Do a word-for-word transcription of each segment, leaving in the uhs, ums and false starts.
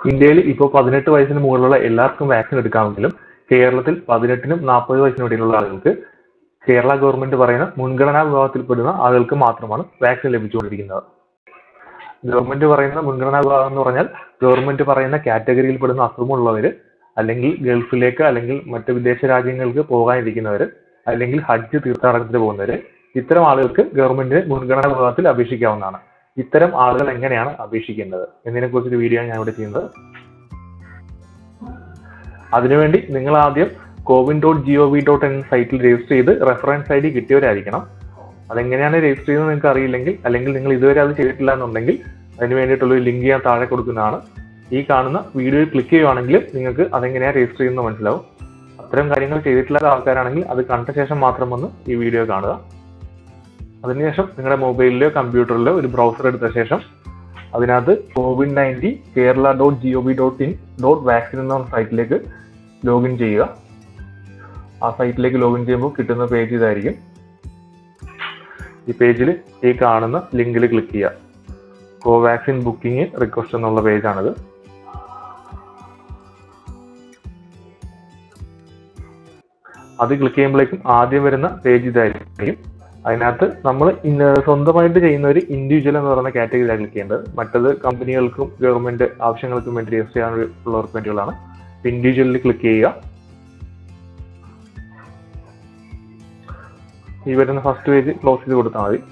ഇന്ത്യയിൽ ഇപ്പോൾ പതിനെട്ട് വയസ്സിന് മുകളിലുള്ള എല്ലാവർക്കും വാക്സിൻ എടുക്കാമെങ്കിലും കേരളത്തിൽ പതിനെട്ടിനും നാൽപ്പത് വയസ്സിനും ഇടയിലുള്ള ആളുകൾക്ക് കേരള ഗവൺമെന്റ് പറയുന്ന മുൻഗണനാ വിഭാഗത്തിൽപ്പെടുന്ന ആളുകൾക്ക് മാത്രമാണ് വാക്സിൻ ലഭിച്ചുകൊണ്ടിരിക്കുന്നത്. ഗവൺമെന്റ് പറയുന്ന മുൻഗണനാ വിഭാഗം എന്ന് പറഞ്ഞാൽ ഗവൺമെന്റ് പറയുന്ന കാറ്റഗറിയിൽപ്പെടുന്ന അസുഖമുള്ളവർ, അല്ലെങ്കിൽ ഗൾഫിലേക്ക് അല്ലെങ്കിൽ മറ്റ് വിദേശ രാജ്യങ്ങൾക്ക് പോകാനിരിക്കുന്നവർ, അല്ലെങ്കിൽ ഹജ്ജ് തീർത്ഥാടനത്തിന് പോകുന്നവർ, ഇത്തരം ആളുകൾക്ക് ഗവൺമെന്റിന് മുൻഗണനാ വിഭാഗത്തിൽ അപേക്ഷിക്കാവുന്നതാണ്. ഇത്തരം ആളുകൾ എങ്ങനെയാണ് അപേക്ഷിക്കേണ്ടത് എന്നതിനെ കുറിച്ചൊരു വീഡിയോ ഞാൻ ഇവിടെ ചെയ്യുന്നത്. അതിനുവേണ്ടി നിങ്ങൾ ആദ്യം CoWIN dot G O V dot in സൈറ്റിൽ രജിസ്റ്റർ ചെയ്ത് റെഫറൻസ് ഐ ഡി കിട്ടിയവരായിരിക്കണം. അതെങ്ങനെയാണ് രജിസ്റ്റർ ചെയ്യുന്നത് നിങ്ങൾക്ക് അറിയില്ലെങ്കിൽ, അല്ലെങ്കിൽ നിങ്ങൾ ഇതുവരെ അത് ചെയ്തിട്ടില്ല എന്നുണ്ടെങ്കിൽ അതിന് വേണ്ടിയിട്ടുള്ള ഒരു ലിങ്ക് ഞാൻ താഴെ കൊടുക്കുന്നതാണ്. ഈ കാണുന്ന വീഡിയോയിൽ ക്ലിക്ക് ചെയ്യുവാണെങ്കിൽ നിങ്ങൾക്ക് അതെങ്ങനെയാണ് രജിസ്റ്റർ ചെയ്യുന്നത് മനസ്സിലാവും. അത്തരം കാര്യങ്ങൾ ചെയ്തിട്ടില്ലാത്ത ആൾക്കാരാണെങ്കിൽ അത് കണ്ട ശേഷം മാത്രം വന്ന് ഈ വീഡിയോ കാണുക. അതിനുശേഷം നിങ്ങളുടെ മൊബൈലിലോ കമ്പ്യൂട്ടറിലോ ഒരു ബ്രൗസർ എടുത്ത ശേഷം അതിനകത്ത് COVID nineteen Kerala dot G O V dot in dot vaccine എന്ന സൈറ്റിലേക്ക് ലോഗിൻ ചെയ്യുക. ആ സൈറ്റിലേക്ക് ലോഗിൻ ചെയ്യുമ്പോൾ കിട്ടുന്ന പേജ് ഇതായിരിക്കും. ഈ പേജിൽ ഈ കാണുന്ന ലിങ്കിൽ ക്ലിക്ക് ചെയ്യുക. കോവാക്സിൻ ബുക്കിംഗ് റിക്വസ്റ്റ് എന്നുള്ള പേജാണിത്. അത് ക്ലിക്ക് ചെയ്യുമ്പോഴേക്കും ആദ്യം വരുന്ന പേജ് ഇതായിരിക്കും. അതിനകത്ത് നമ്മൾ സ്വന്തമായിട്ട് ചെയ്യുന്ന ഒരു ഇൻഡിവിജ്വൽ എന്ന് പറയുന്ന കാറ്റഗറിയാണ് ക്ലിക്ക് ചെയ്യേണ്ടത്. മറ്റത് കമ്പനികൾക്കും ഗവൺമെന്റ് ആവശ്യങ്ങൾക്കും വേണ്ടി രജിസ്റ്റർ ചെയ്യാനുള്ളവർക്ക് വേണ്ടിയുള്ളതാണ്. ഇൻഡിവിജ്വലിൽ ക്ലിക്ക് ചെയ്യുക. ഈ വരുന്ന ഫസ്റ്റ് പേജ് ക്ലോസ് ചെയ്ത് കൊടുത്താൽ മതി.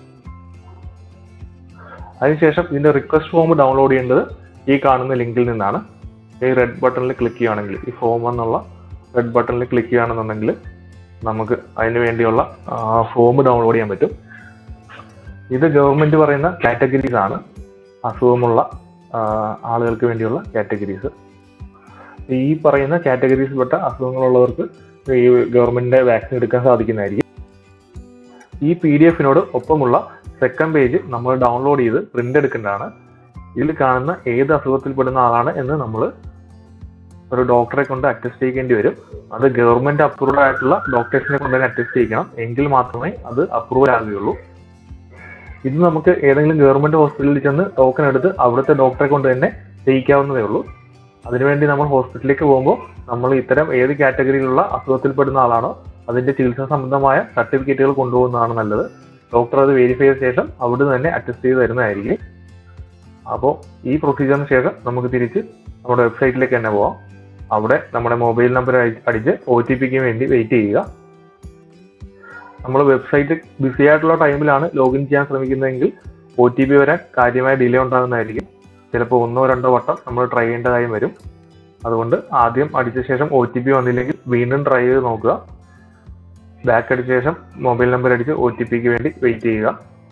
അതിനുശേഷം ഇതിന്റെ റിക്വസ്റ്റ് ഫോം ഡൗൺലോഡ് ചെയ്യേണ്ടത് ഈ കാണുന്ന ലിങ്കിൽ നിന്നാണ്. ഈ റെഡ് ബട്ടണിൽ ക്ലിക്ക് ചെയ്യുകയാണെങ്കിൽ, ഈ ഫോം എന്നുള്ള റെഡ് ബട്ടണിൽ ക്ലിക്ക് ചെയ്യുകയാണെന്നുണ്ടെങ്കിൽ നമുക്ക് അതിന് വേണ്ടിയുള്ള ഫോം ഡൗൺലോഡ് ചെയ്യാൻ പറ്റും. ഇത് ഗവൺമെന്റ് പറയുന്ന കാറ്റഗറീസ് ആണ്, അസുഖമുള്ള ആളുകൾക്ക് വേണ്ടിയുള്ള കാറ്റഗറീസ്. ഈ പറയുന്ന കാറ്റഗറീസിൽപ്പെട്ട അസുഖങ്ങളുള്ളവർക്ക് ഈ ഗവൺമെന്റിന്റെ വാക്സിൻ എടുക്കാൻ സാധിക്കുന്നതായിരിക്കും. ഈ പി ഡി എഫിനോട് ഒപ്പമുള്ള സെക്കൻഡ് പേജ് നമ്മൾ ഡൗൺലോഡ് ചെയ്ത് പ്രിന്റ് എടുക്കേണ്ടതാണ്. ഇതിൽ കാണുന്ന ഏത് അസുഖത്തിൽപ്പെടുന്ന ആളാണ് എന്ന് നമ്മൾ ഒരു ഡോക്ടറെ കൊണ്ട് അറ്റസ്റ്റ് ചെയ്യേണ്ടി വരും. അത് ഗവൺമെന്റ് അപ്രൂവ്ഡ് ആയിട്ടുള്ള ഡോക്ടേഴ്സിനെ കൊണ്ട് തന്നെ അറ്റസ്റ്റ് ചെയ്യിക്കണം. എങ്കിൽ മാത്രമേ അത് അപ്രൂവൽ ആകുകയുള്ളൂ. ഇത് നമുക്ക് ഏതെങ്കിലും ഗവൺമെന്റ് ഹോസ്പിറ്റലിൽ ചെന്ന് ടോക്കൺ എടുത്ത് അവിടുത്തെ ഡോക്ടറെ കൊണ്ട് തന്നെ ചെയ്യിക്കാവുന്നതേ ഉള്ളൂ. അതിനുവേണ്ടി നമ്മൾ ഹോസ്പിറ്റലിലേക്ക് പോകുമ്പോൾ നമ്മൾ ഇത്തരം ഏത് കാറ്റഗറിയിലുള്ള അസുഖത്തിൽപ്പെടുന്ന ആളാണോ അതിന്റെ ചികിത്സാ സംബന്ധമായ സർട്ടിഫിക്കറ്റുകൾ കൊണ്ടുപോകുന്നതാണ് നല്ലത്. ഡോക്ടർ അത് വെരിഫൈ ചെയ്ത ശേഷം അവിടെ തന്നെ അറ്റസ്റ്റ് ചെയ്ത് തരുന്നതായിരിക്കും. അപ്പോൾ ഈ പ്രൊസീജിയറിന് ശേഷം നമുക്ക് തിരിച്ച് നമ്മുടെ വെബ്സൈറ്റിലേക്ക് തന്നെ പോവാം. അവിടെ നമ്മുടെ മൊബൈൽ നമ്പർ അടിച്ച് ഒ ടി പിക്ക് വേണ്ടി വെയിറ്റ് ചെയ്യുക. നമ്മൾ വെബ്സൈറ്റ് ബിസി ആയിട്ടുള്ള ടൈമിലാണ് ലോഗിൻ ചെയ്യാൻ ശ്രമിക്കുന്നതെങ്കിൽ ഒ ടി പി വരാൻ കാര്യമായ ഡിലേ ഉണ്ടാകുന്നതായിരിക്കും. ചിലപ്പോൾ ഒന്നോ രണ്ടോ വട്ടം നമ്മൾ ട്രൈ ചെയ്യേണ്ടതായി വരും. അതുകൊണ്ട് ആദ്യം അടിച്ച ശേഷം ഒ ടി പി വന്നില്ലെങ്കിൽ വീണ്ടും ട്രൈ ചെയ്ത് നോക്കുക. ബാക്ക് അടിച്ച ശേഷം മൊബൈൽ നമ്പർ അടിച്ച് ഒ ടി പിക്ക് വേണ്ടി വെയിറ്റ് ചെയ്യുക.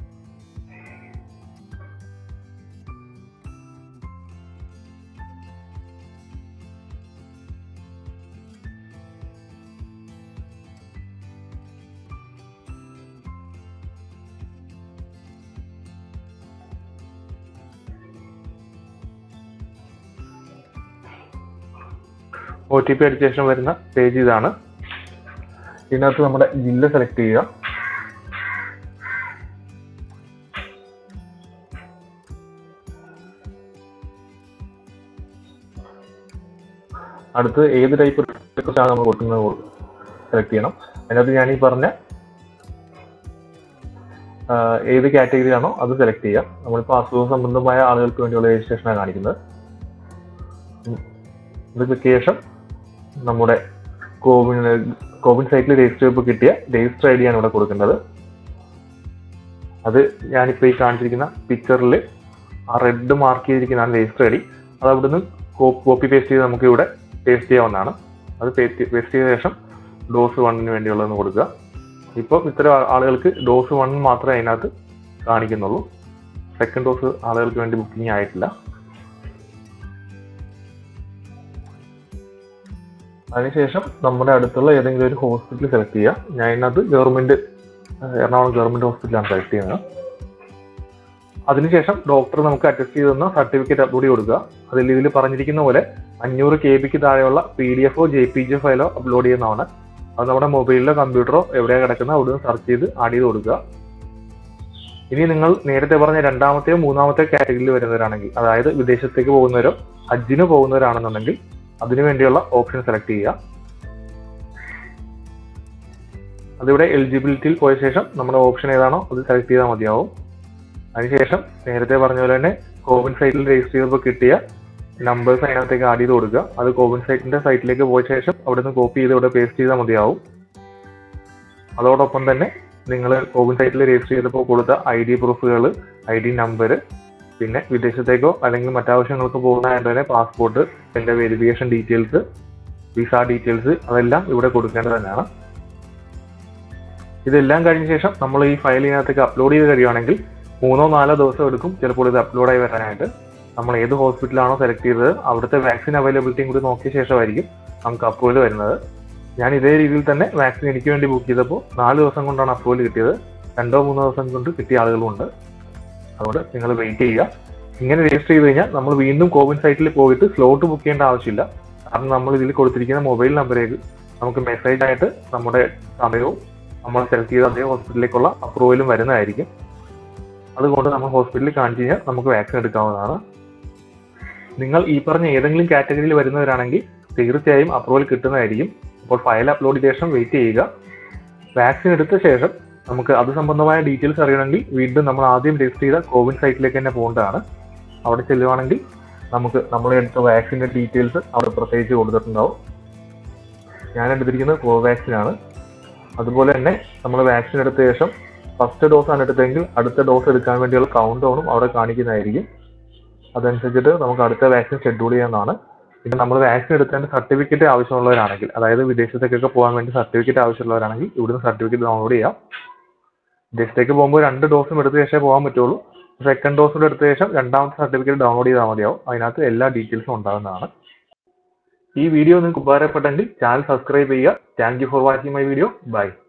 ഒ ടി പി അടിച്ച ശേഷം വരുന്ന പേജ് ഇതാണ്. ഇതിനകത്ത് നമ്മുടെ ജില്ല സെലക്ട് ചെയ്യുക. അടുത്ത് ഏത് ടൈപ്പ് റിക്വസ്റ്റാണ് നമ്മൾ കൊടുക്കുന്നത് സെലക്ട് ചെയ്യണം. അതിനകത്ത് ഞാൻ ഈ പറഞ്ഞ ഏത് കാറ്റഗറി ആണോ അത് സെലക്ട് ചെയ്യാം. നമ്മളിപ്പോൾ അസുഖ സംബന്ധമായ ആളുകൾക്ക് വേണ്ടിയുള്ള രജിസ്ട്രേഷനാണ് കാണിക്കുന്നത്. ഇത് ക്ലിക്ക് ശേഷം നമ്മുടെ കോവിൻ കോവിൻ സൈറ്റിൽ രജിസ്റ്റർ ചെയ്തപ്പോൾ കിട്ടിയ രജിസ്റ്റർ ഐ ഡി ആണ് ഇവിടെ കൊടുക്കേണ്ടത്. അത് ഞാനിപ്പോൾ ഈ കാണിച്ചിരിക്കുന്ന പിക്ചറിൽ ആ റെഡ് മാർക്ക് ചെയ്തിരിക്കുന്നതാണ് രജിസ്റ്റർ ഐ ഡി. അത് അവിടുന്ന് കോപ്പി പേസ്റ്റ് ചെയ്ത് നമുക്ക് ഇവിടെ പേസ്റ്റ് ചെയ്യാവുന്നതാണ്. അത് പേസ്റ്റ് പേസ്റ്റ് ചെയ്ത ശേഷം ഡോസ് വണ്ണിന് വേണ്ടിയുള്ളതെന്ന് കൊടുക്കുക. ഇപ്പോൾ ഇത്തരം ആളുകൾക്ക് ഡോസ് വൺ മാത്രമേ അതിനകത്ത് കാണിക്കുന്നുള്ളൂ. സെക്കൻഡ് ഡോസ് ആളുകൾക്ക് വേണ്ടി ബുക്കിംഗ് ആയിട്ടില്ല. അതിനുശേഷം നമ്മുടെ അടുത്തുള്ള ഏതെങ്കിലും ഒരു ഹോസ്പിറ്റൽ സെലക്ട് ചെയ്യുക. ഞാൻ ഇതിനകത്ത് ഗവൺമെന്റ് എറണാകുളം ഗവൺമെന്റ് ഹോസ്പിറ്റലാണ് സെലക്ട് ചെയ്യുന്നത്. അതിനുശേഷം ഡോക്ടർ നമുക്ക് അറ്റസ്റ്റ് ചെയ്ത് തന്ന സർട്ടിഫിക്കറ്റ് അപ്ലോഡ് കൊടുക്കുക. അതിൽ ഇതിൽ പറഞ്ഞിരിക്കുന്ന പോലെ അഞ്ഞൂറ് കെ ബിക്ക് താഴെയുള്ള പി ഡി എഫോ ജെ പി ജി ഫയലോ അപ്ലോഡ് ചെയ്യുന്നതാണ്. അത് നമ്മുടെ മൊബൈലിലോ കമ്പ്യൂട്ടറോ എവിടെയാണ് കിടക്കുന്നത് അവിടെ നിന്ന് സെർച്ച് ചെയ്ത് ആഡ് ചെയ്ത് കൊടുക്കുക. ഇനി നിങ്ങൾ നേരത്തെ പറഞ്ഞ രണ്ടാമത്തെയോ മൂന്നാമത്തെയോ കാറ്റഗറിയിൽ വരുന്നവരാണെങ്കിൽ, അതായത് വിദേശത്തേക്ക് പോകുന്നവരോ ഹജ്ജിന് പോകുന്നവരാണെന്നുണ്ടെങ്കിൽ അതിനു വേണ്ടിയുള്ള ഓപ്ഷൻ സെലക്ട് ചെയ്യുക. അതിവിടെ എലിജിബിലിറ്റിയിൽ പോയ ശേഷം നമ്മുടെ ഓപ്ഷൻ ഏതാണോ അത് സെലക്ട് ചെയ്താൽ മതിയാവും. അതിനുശേഷം നേരത്തെ പറഞ്ഞ പോലെ തന്നെ കോവിൻ സൈറ്റിൽ രജിസ്റ്റർ ചെയ്തപ്പോൾ കിട്ടിയ നമ്പേഴ്സ് അതിനകത്തേക്ക് ആഡ് ചെയ്ത് കൊടുക്കുക. അത് കോവിൻ സൈറ്റിന്റെ സൈറ്റിലേക്ക് പോയ ശേഷം അവിടെ നിന്ന് കോപ്പി ചെയ്ത് ഇവിടെ പേസ്റ്റ് ചെയ്താൽ മതിയാവും. അതോടൊപ്പം തന്നെ നിങ്ങൾ കോവിൻ സൈറ്റിൽ രജിസ്റ്റർ ചെയ്തപ്പോൾ കൊടുത്ത ഐ ഡി പ്രൂഫുകൾ, ഐ ഡി നമ്പർ, പിന്നെ വിദേശത്തേക്കോ അല്ലെങ്കിൽ മറ്റാവശ്യങ്ങൾക്ക് പോകുന്നതായിട്ട് തന്നെ പാസ്പോർട്ട്, പിന്നെ വെരിഫിക്കേഷൻ ഡീറ്റെയിൽസ്, വിസ ഡീറ്റെയിൽസ് അതെല്ലാം ഇവിടെ കൊടുക്കേണ്ടത് തന്നെയാണ്. ഇതെല്ലാം കഴിഞ്ഞ ശേഷം നമ്മൾ ഈ ഫയൽ ഇതിനകത്തേക്ക് അപ്ലോഡ് ചെയ്ത് കഴിയുകയാണെങ്കിൽ മൂന്നോ നാലോ ദിവസം എടുക്കും ചിലപ്പോൾ ഇത് അപ്ലോഡായി വരാനായിട്ട്. നമ്മൾ ഏത് ഹോസ്പിറ്റലാണോ സെലക്ട് ചെയ്തത് അവിടുത്തെ വാക്സിൻ അവൈലബിലിറ്റിയും കൂടി നോക്കിയ ശേഷമായിരിക്കും നമുക്ക് അപ്രൂവൽ വരുന്നത്. ഞാൻ ഇതേ രീതിയിൽ തന്നെ വാക്സിൻ എനിക്ക് വേണ്ടി ബുക്ക് ചെയ്തപ്പോൾ നാല് ദിവസം കൊണ്ടാണ് അപ്രൂവൽ കിട്ടിയത്. രണ്ടോ മൂന്നോ ദിവസം കൊണ്ട് കിട്ടിയ ആളുകളുമുണ്ട്. അതുകൊണ്ട് നിങ്ങൾ വെയിറ്റ് ചെയ്യുക. ഇങ്ങനെ രജിസ്റ്റർ ചെയ്ത് കഴിഞ്ഞാൽ നമ്മൾ വീണ്ടും കോവിൻ സൈറ്റിൽ പോയിട്ട് സ്ലോട്ട് ബുക്ക് ചെയ്യേണ്ട ആവശ്യമില്ല. കാരണം നമ്മൾ ഇതിൽ കൊടുത്തിരിക്കുന്ന മൊബൈൽ നമ്പറിലേക്ക് നമുക്ക് മെസ്സേജ് ആയിട്ട് നമ്മുടെ സമയവും നമ്മൾ സെലക്ട് ചെയ്ത അതേ ഹോസ്പിറ്റലിലേക്കുള്ള അപ്രൂവലും വരുന്നതായിരിക്കും. അതുകൊണ്ട് നമ്മൾ ഹോസ്പിറ്റലിൽ കാണിച്ചു കഴിഞ്ഞാൽ നമുക്ക് വാക്സിൻ എടുക്കാവുന്നതാണ്. നിങ്ങൾ ഈ പറഞ്ഞ ഏതെങ്കിലും കാറ്റഗറിയിൽ വരുന്നവരാണെങ്കിൽ തീർച്ചയായും അപ്രൂവൽ കിട്ടുന്നതായിരിക്കും. അപ്പോൾ ഫയൽ അപ്ലോഡ് ചെയ്ത ശേഷം വെയിറ്റ് ചെയ്യുക. വാക്സിൻ എടുത്ത ശേഷം നമുക്ക് അത് സംബന്ധമായ ഡീറ്റെയിൽസ് അറിയണമെങ്കിൽ വീണ്ടും നമ്മൾ ആദ്യം രജിസ്റ്റർ ചെയ്ത കോവിൻ സൈറ്റിലേക്ക് തന്നെ പോകേണ്ടതാണ്. അവിടെ ചെല്ലുവാണെങ്കിൽ നമുക്ക് നമ്മൾ എടുത്ത വാക്സിൻ്റെ ഡീറ്റെയിൽസ് അവിടെ പ്രത്യേകിച്ച് കൊടുത്തിട്ടുണ്ടാവും. ഞാൻ എടുത്തിരിക്കുന്നത് കോവാക്സിൻ ആണ്. അതുപോലെ തന്നെ നമ്മൾ വാക്സിൻ എടുത്ത ശേഷം ഫസ്റ്റ് ഡോസ് ആണ് എടുത്തെങ്കിൽ അടുത്ത ഡോസ് എടുക്കാൻ വേണ്ടിയുള്ള കൗണ്ട് ഡൗണും അവിടെ കാണിക്കുന്നതായിരിക്കും. അതനുസരിച്ചിട്ട് നമുക്ക് അടുത്ത വാക്സിൻ ഷെഡ്യൂൾ ചെയ്യാവുന്നതാണ്. പിന്നെ നമ്മൾ വാക്സിൻ എടുത്തതിന്റെ സർട്ടിഫിക്കറ്റ് ആവശ്യമുള്ളവരാണെങ്കിൽ, അതായത് വിദേശത്തേക്കൊക്കെ പോകാൻ വേണ്ടി സർട്ടിഫിക്കറ്റ് ആവശ്യമുള്ളവരാണെങ്കിൽ ഇവിടുന്ന് സർട്ടിഫിക്കറ്റ് ഡൗൺലോഡ് ചെയ്യാം. വിദേശത്തേക്ക് പോകുമ്പോൾ രണ്ട് ഡോസും എടുത്ത ശേഷമേ പോകാൻ പറ്റുള്ളൂ. സെക്കൻഡ് ഡോസ് കൂടെ എടുത്ത ശേഷം രണ്ടാമത്തെ സർട്ടിഫിക്കറ്റ് ഡൗൺലോഡ് ചെയ്താൽ മതിയാവും. അതിനകത്ത് എല്ലാ ഡീറ്റെയിൽസും ഉണ്ടാകുന്നതാണ്. ഈ വീഡിയോ നിങ്ങൾക്ക് ഉപകാരപ്പെട്ടെങ്കിൽ ചാനൽ സബ്സ്ക്രൈബ് ചെയ്യുക. Thank you for watching my video. By.